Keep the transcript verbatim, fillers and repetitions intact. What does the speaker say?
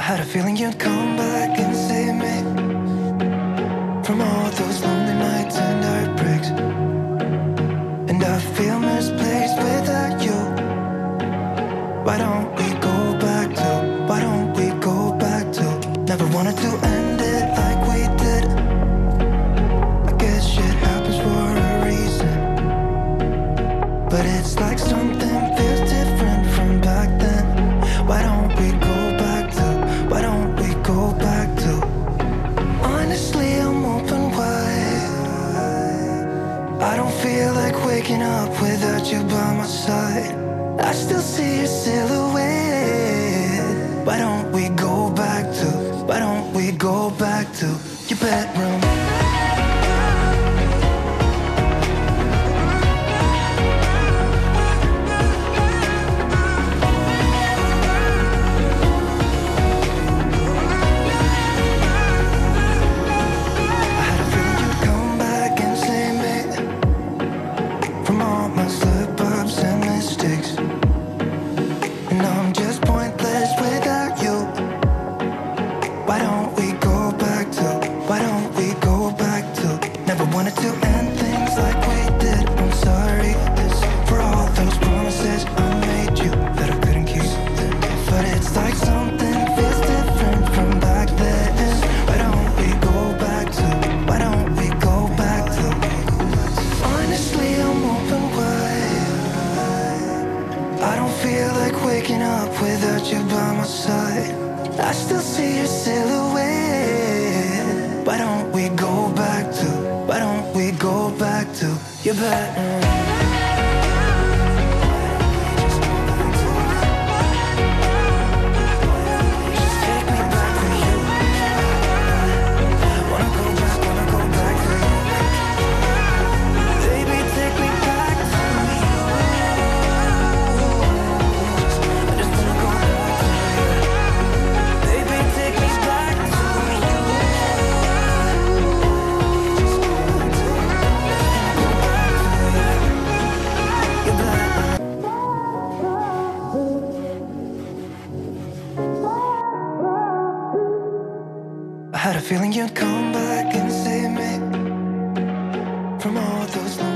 had a feeling you'd come back and save me from all those lonely nights and heartbreaks. And I feel misplaced without you. Why don't we go back to, why don't we go back to? Never wanted to end it like we did. I guess shit happens for a reason, but it's like something feels different from back then. Why don't we go back to, why don't we go back to? Honestly, I'm open wide. I don't feel like waking up without you by my side. I still see your silhouette. Why don't we go back to, why don't we go back to your bedroom? I still see your silhouette. Why don't we go back to, why don't we go back to your bedroom? I had a feeling you'd come back and save me from all those lonely